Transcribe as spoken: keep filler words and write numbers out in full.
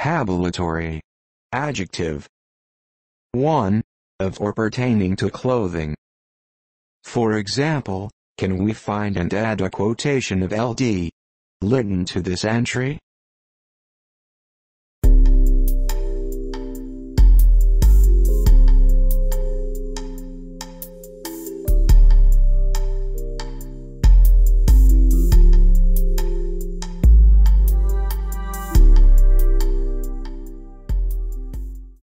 Habulatory. Adjective. one. Of or pertaining to clothing. For example, can we find and add a quotation of L D Litton to this entry?